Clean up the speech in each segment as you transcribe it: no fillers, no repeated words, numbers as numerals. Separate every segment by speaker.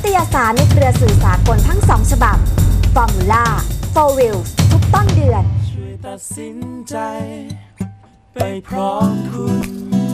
Speaker 1: ตยสารในเครือสื่อสากลทั้ง2ฉบับ Formula 4 Wheels ทุกต้นเดือน
Speaker 2: ช่วยตัดสินใจไปพร้อมคุณ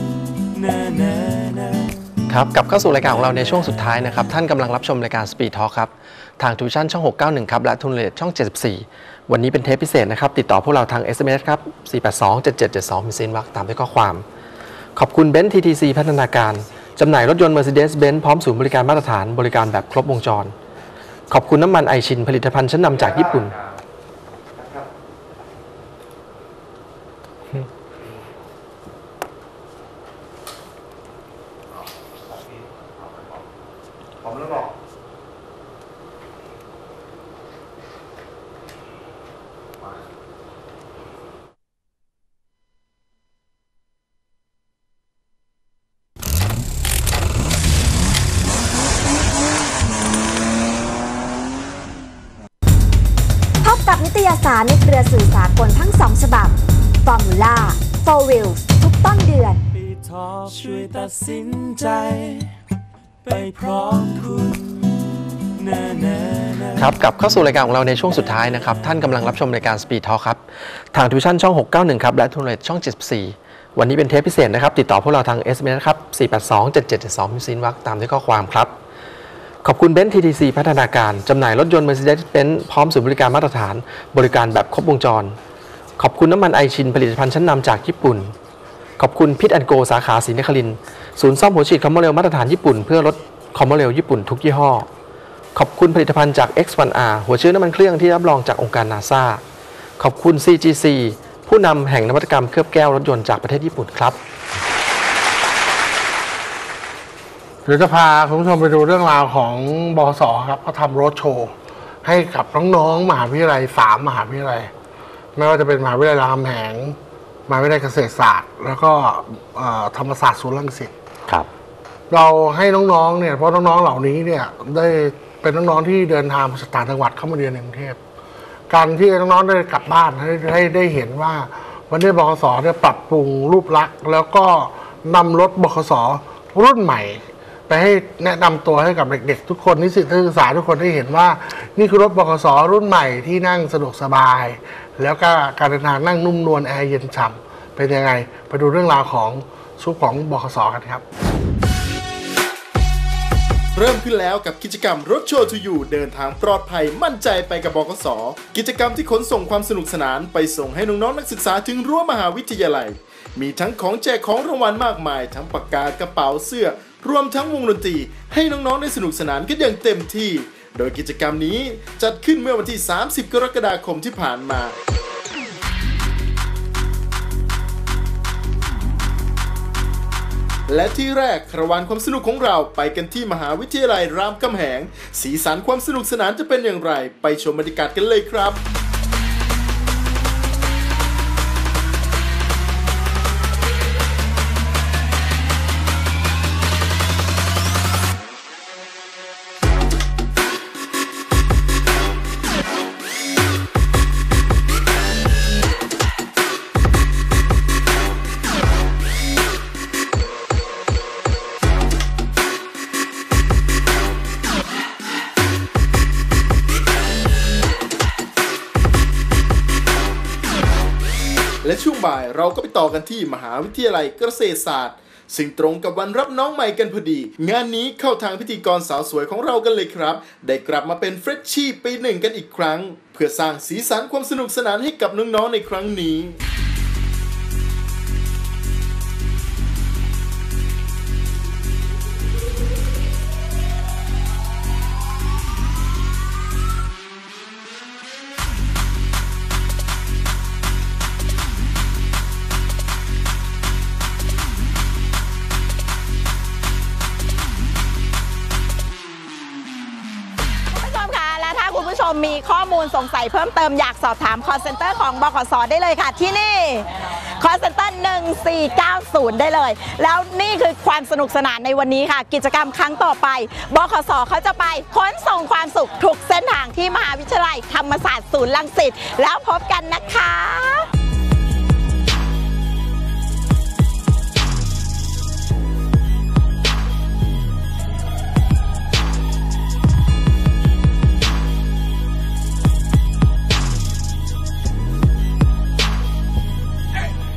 Speaker 3: ครับกลับเข้าสู่รายการของเราในช่วงสุดท้ายนะครับท่านกำลังรับชมรายการ Speed Talk ครับทางทูชั่นช่อง691ครับและทูนเลทช่อง74วันนี้เป็นเทปพิเศษนะครับติดต่อพวกเราทาง SMS ครับ4827772มีเซ็นวักตามด้วยข้อความขอบคุณเบนซ์ TTC พัฒนาการจำหน่ายรถยนต์ Mercedes-Benz พร้อมศูนย์บริการมาตรฐานบริการแบบครบวงจรขอบคุณน้ำมันไอชินผลิตภัณฑ์ชั้นนำจากญี่ปุ่น
Speaker 1: กับนิตยสารในเครือสื่อสากลทั้ง2ฉบับ Formula 4 Wheels ทุกต้นเดือน
Speaker 2: ช่วยตัดสินใจไปพร้อมคุณ
Speaker 3: ครับกลับเข้าสู่รายการของเราในช่วงสุดท้ายนะครับท่านกำลังรับชมรายการ Speed Talk ครับทางทูชั่นช่อง691ครับและทูนเลทช่อง74วันนี้เป็นเทปพิเศษนะครับติดต่อพวกเราทาง SMS ครับ4827772มีเซ็นวักตามด้วยข้อความครับขอบคุณเบนซ์ TTC พัฒนาการจำหน่ายรถยนต์ Mercedes-Benz พร้อมศูนย์บริการมาตรฐานบริการแบบครบวงจรขอบคุณน้ำมันไอชินผลิตภัณฑ์ชั้นนำจากญี่ปุ่นขอบคุณพิทแอนโกสาขาศรีนครินทร์ศูนย์ซ่อมหัวฉีดคอมโมเรลมาตรฐานญี่ปุ่นเพื่อลดคอมโมเรลญี่ปุ่นทุกยี่ห้อขอบคุณผลิตภัณฑ์จาก X1R หัวเชื้อน้ำมันเครื่องที่รับรองจากองค์การ NASA ขอบคุณ CGC ผู้นำแห่งนวัตกรรมเคลือบแก้วรถยนต์จากประเทศญี่ปุ่นครับ
Speaker 4: เดี๋ยวจะพาคุณผู้ชมไปดูเรื่องราวของบขส.ครับเขาทำโรดโชว์ให้กับน้องๆมหาวิทยาลัย3มหาวิทยาลัยไม่ว่าจะเป็นมหาวิทยาลัยรามคำแหงมหาวิทยาลัยเกษตรศาสตร์แล้วก็ธรรมศาสตร์ศูนย์รังสิต
Speaker 3: ครับ
Speaker 4: เราให้น้องๆเนี่ยเพราะน้องๆเหล่านี้เนี่ยได้เป็นน้องๆที่เดินทางมาจากต่างจังหวัดเข้ามาเรียนในกรุงเทพการที่น้องๆได้กลับบ้านให้ได้เห็นว่าวันนี้บขส.เนี่ยปรับปรุงรูปลักษณ์แล้วก็นำรถบขส.รุ่นใหม่ไปให้แนะนำตัวให้กับเด็กๆทุกคนนิสิตนักศึกษาทุกคนได้เห็นว่านี่คือรถบขส.รุ่นใหม่ที่นั่งสะดวกสบายแล้วก็การเดินทางนั่งนุ่มนวลแอร์เย็นฉ่ำเป็นยังไงไปดูเรื่องราวของชุดของบขส.กันครับ
Speaker 5: เริ่มขึ้นแล้วกับกิจกรรมรถโชว์ทูยูเดินทางปลอดภัยมั่นใจไปกับบขส.กิจกรรมที่ขนส่งความสนุกสนานไปส่งให้น้องๆนักศึกษาถึงรั้วมหาวิทยาลัยมีทั้งของแจกของรางวัลมากมายทั้งปากกากระเป๋าเสื้อรวมทั้งวงดนตรีให้น้องๆได้สนุกสนานกันอย่างเต็มที่โดยกิจกรรมนี้จัดขึ้นเมื่อวันที่30กรกฎาคมที่ผ่านมาและที่แรกคาราวานความสนุกของเราไปกันที่มหาวิทยาลัยรามคำแหงสีสันความสนุกสนานจะเป็นอย่างไรไปชมบรรยากาศกันเลยครับและช่วงบ่ายเราก็ไปต่อกันที่มหาวิทยาลัยเกษตรศาสตร์ซึ่งตรงกับวันรับน้องใหม่กันพอดีงานนี้เข้าทางพิธีกรสาวสวยของเรากันเลยครับได้กลับมาเป็นเฟรชชี่ปีหนึ่งกันอีกครั้งเพื่อสร้างสีสันความสนุกสนานให้กับน้องๆในครั้งนี้
Speaker 6: มีข้อมูลสงสัยเพิ่มเติมอยากสอบถาม call center ของบขส.ได้เลยค่ะที่นี่ call center 1490ได้เลยแล้วนี่คือความสนุกสนานในวันนี้ค่ะกิจกรรมครั้งต่อไปบขส.เขาจะไปขนส่งความสุขทุกเส้นทางที่มหาวิทยาลัยธรรมศาสตร์ศูนย์รังสิตแล้วพบกันนะคะ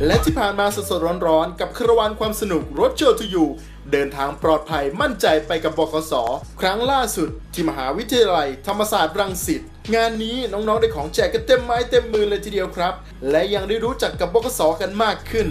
Speaker 5: และที่ผ่านมาสดๆร้อนๆกับคาราวานความสนุกรถโชว์ทูยูเดินทางปลอดภัยมั่นใจไปกับบขส.ครั้งล่าสุดที่มหาวิทยาลัยธรรมศาสตร์รังสิตงานนี้น้องๆได้ของแจกกันเต็มไม้เต็มมือเลยทีเดียวครับและยังได้รู้จักกับบขส.กันมากขึ้น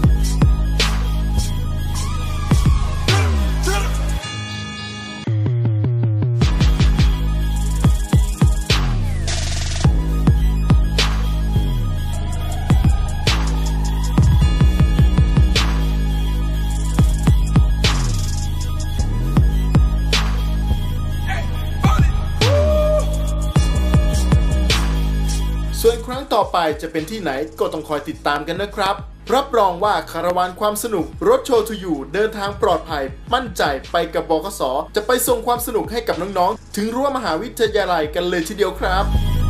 Speaker 5: ส่วนครั้งต่อไปจะเป็นที่ไหนก็ต้องคอยติดตามกันนะครับรับรองว่าคาราวานความสนุกรถโชว์ทูยูเดินทางปลอดภัยมั่นใจไปกับบขส.จะไปส่งความสนุกให้กับน้องๆถึงรั้วมหาวิทยาลัยกันเลยทีเดียวครับ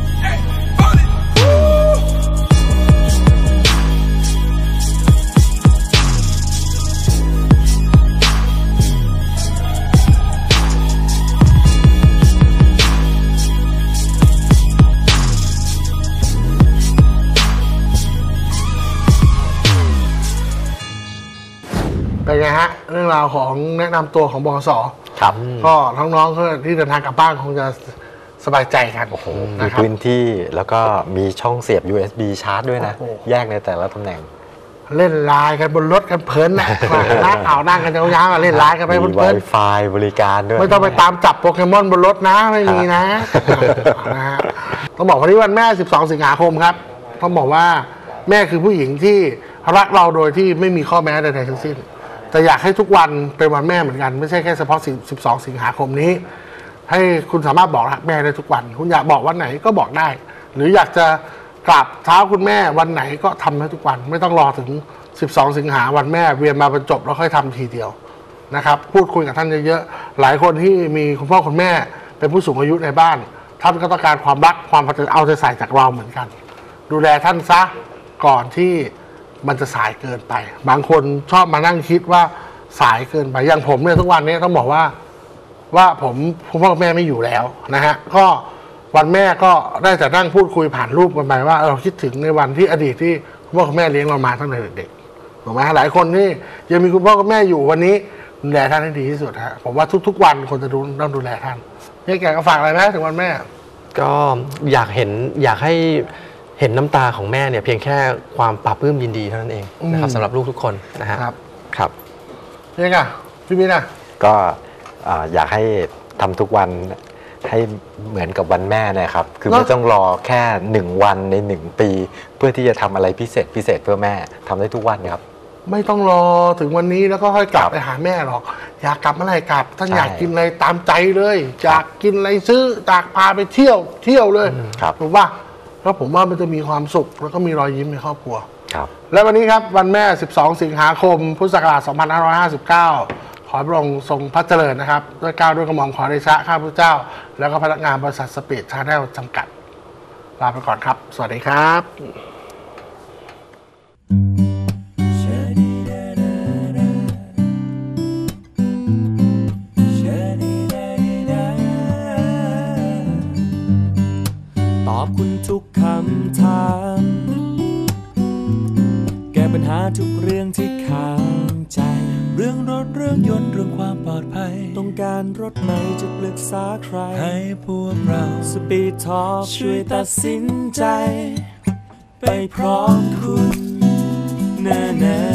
Speaker 4: เป็นไงฮะเรื่องราวของแนะนำตัวของบขส.
Speaker 3: ครับ
Speaker 4: ก็น้องๆที่เดินทางกลับบ้านคงจะสบายใจกัน
Speaker 7: มี
Speaker 4: นะครับ
Speaker 7: พื้นที่แล้วก็มีช่องเสียบ USB ชาร์จด้วยนะ แยกในแต่ละตำแหน่ง
Speaker 4: เล่นไลน์กันบนรถกันเพลินนะนั่งนั่งกันยาวๆเล่นไลน์กันไปเพลิน
Speaker 7: มี Wi-Fi บริการด้วย
Speaker 4: ไม่ต้องไปตามจับโปเกมอนบนรถนะไม่มีนะนะฮะต้องบอกวันนี้วันแม่12 สิงหาคมครับต้องบอกว่าแม่คือผู้หญิงที่รักเราโดยที่ไม่มีข้อแม้ใดๆทั้งสิ้นแต่อยากให้ทุกวันเป็นวันแม่เหมือนกันไม่ใช่แค่เฉพาะ12 สิงหาคมนี้ให้คุณสามารถบอกรักแม่ได้ทุกวันคุณอยากบอกวันไหนก็บอกได้หรืออยากจะกราบเท้าคุณแม่วันไหนก็ทำให้ทุกวันไม่ต้องรอถึง12 สิงหาวันแม่เวียนมาบรรจบแล้วค่อยทำทีเดียวนะครับพูดคุยกับท่านเยอะๆหลายคนที่มีคุณพ่อคุณแม่เป็นผู้สูงอายุในบ้านท่านก็ต้องการความรักความเอาใจใส่จากเราเหมือนกันดูแลท่านซะก่อนที่มันจะสายเกินไปบางคนชอบมานั่งคิดว่าสายเกินไปอย่างผมเนี่ยทุกวันนี้ต้องบอกว่าผมคุณพ่อแม่ไม่อยู่แล้วนะฮะก็วันแม่ก็ได้แต่นั่งพูดคุยผ่านรูปกันไปว่าเราคิดถึงในวันที่อดีตที่คุณพ่อคุณแม่เลี้ยงเรามาตั้งแต่เด็กๆถูกไหมหลายคนที่ยังมีคุณพ่อคุณแม่อยู่วันนี้ดูแลท่านให้ดีที่สุดฮะผมว่าทุกๆวันคนจะต้องดูแลท่านนี่แกก็ฝากอะไรไหมถึงวันแม่
Speaker 3: ก็อยากให้เห็นน้ำตาของแม่เนี่ยเพียงแค่ความปลาบปลื้มยินดีเท่านั้นเองนะครับสำหรับลูกทุกคนนะฮะครับ
Speaker 4: นี่ไงพี่มิ้นอะ
Speaker 7: ก็อยากให้ทำทุกวันให้เหมือนกับวันแม่นะครับคือไม่ต้องรอแค่1 วันใน1 ปีเพื่อที่จะทำอะไรพิเศษเพื่อแม่ทำได้ทุกวันครับ
Speaker 4: ไม่ต้องรอถึงวันนี้แล้วก็ค่อยกลับไปหาแม่หรอกอยากกลับเมื่อไหร่กลับท่านอยากกินอะไรตามใจเลยอยากกินอะไรซื้ออยากพาไปเที่ยวเลยถูกป่ะแล้วผมว่ามันจะมีความสุขแล้วก็มีรอยยิ้มในครอบครัว
Speaker 7: ครับ
Speaker 4: และวันนี้ครับวันแม่12 สิงหาคมพุทธศักราช2559ขอพระองค์ทรงพระเจริญนะครับด้วยเกล้าด้วยกระหม่อมขอเดชะข้าพเจ้าแล้วก็พนักงานบริษัทสปีดชาแนลจำกัดลาไปก่อนครับสวัสดีครับ
Speaker 2: ตอบคุณทุกคำถามแก้ปัญหาทุกเรื่องที่ค้างใจเรื่องรถเรื่องยนต์เรื่องความปลอดภัยต้องการรถใหม่จะปรึกษาใครให้พวกเรา Speed Talk ช่วยตัดสินใจไปพร้อมคุณแน่